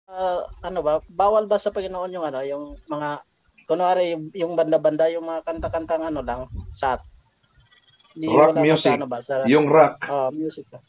ano ba, bawal ba sa Panginoon yung ano, yung mga kunwari yung banda-banda, yung mga kanta-kantang ano lang sa Rock wala ba sa music. ano ba sa Yung rock. music ba?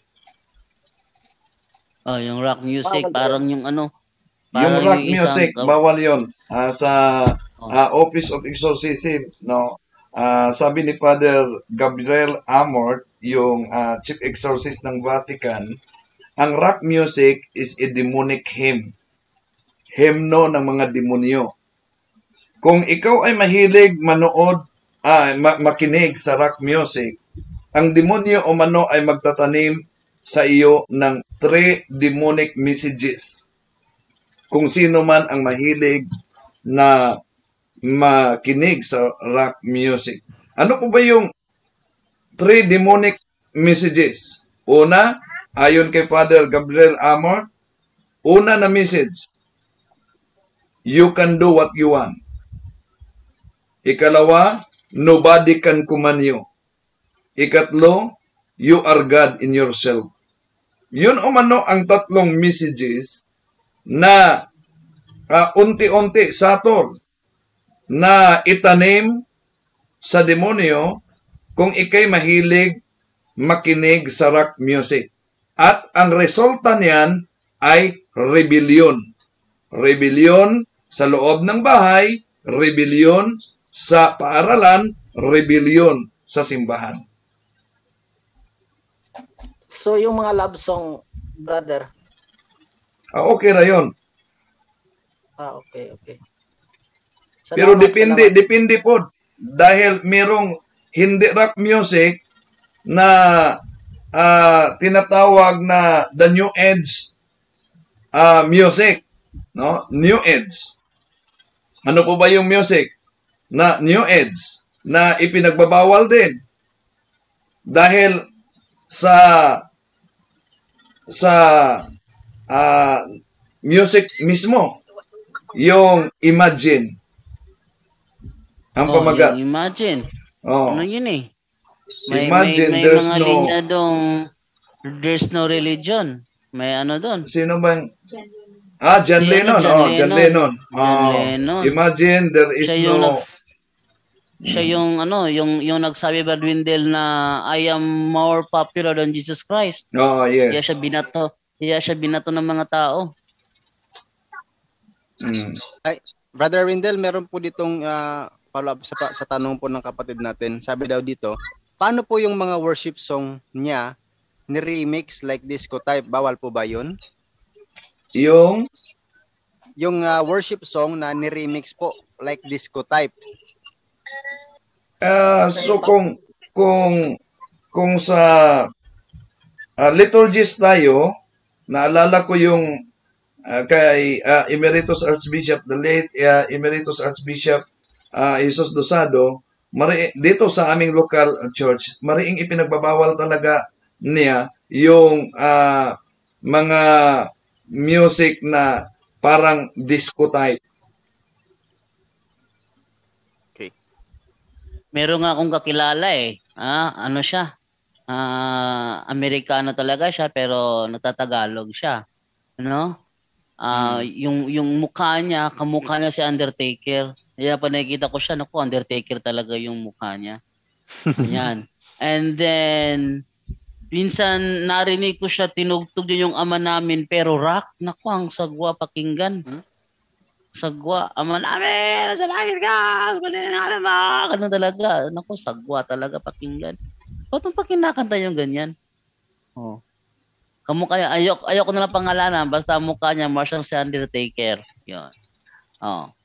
Oh, yung rock music, Bawal ba parang yun? yung ano, Yung parang rock yung isang music, bawal yun. Sa oh, Office of Exorcism, no? Sabi ni Father Gabriel Amort, yung Chief Exorcist ng Vatican, ang rock music is a demonic hymn. Hymno ng mga demonyo. Kung ikaw ay mahilig manood, makinig sa rock music, ang demonyo o mano ay magtatanim sa iyo ng 3 demonic messages. Kung sino man ang mahilig na makinig sa rock music. Ano po ba yung 3 demonic messages? Una, ayon kay Father Gabriel Amor, una na message, you can do what you want. Ikalawa, nobody can command you. Ikatlo, you are God in yourself. Yun umano ang 3 messages na unti-unti sator na itanim sa demonyo kung ikay mahilig makinig sa rock music. At ang resulta niyan ay rebellion. Rebellion sa loob ng bahay, rebellion sa paaralan, rebellion sa simbahan. So yung mga love song, brother. Okay na yun. Okay. Pero depende po. Dahil merong hindi rock music na tinatawag na the new age music. No? New age. Ano po ba yung music na new age na ipinagbabawal din? Dahil sa music mismo, yung imagine ang pamagat. yung imagine. Ano yun eh? Imagine may there's mga no linya dong there's no religion. May ano doon? Sino bang John Lennon. John Lennon. Imagine there is no siya yung ano, yung nagsabi ba Dwindle na I am more popular than Jesus Christ. Yes. Kaya siya binato ng mga tao. Ay, Brother Windel, meron po ditong follow-up sa tanong po ng kapatid natin. Sabi daw dito, paano po yung mga worship song niya ni-remix like disco type? Bawal po ba yun? Yung worship song na ni-remix po like disco type. So kung sa liturgies tayo, naalala ko yung kay Emeritus Archbishop, the late Emeritus Archbishop Jesus Dosado, dito sa aming local church, mariing ipinagbabawal talaga niya yung mga music na parang disco type. Okay. Meron nga akong kakilala eh. Ano siya? Amerikano talaga siya pero nagtatagalog siya. Ano? Yung mukha niya, kamukha niya si Undertaker. Kaya pa nakikita ko siya, naku, Undertaker talaga yung mukha niya. Ayan. And then, minsan narinig ko siya, tinugtog niya yung Ama Namin, pero rock, naku, ang sagwa pakinggan. Sagwa, Ama Namin, sa langit ka, ganun talaga. Naku, sagwa talaga pakinggan. Ba't mo pa kinakanta yung ganyan? Kamukha niya, ayoko na lang pangalanan, basta mukha niya, Marshall si Undertaker. Yun.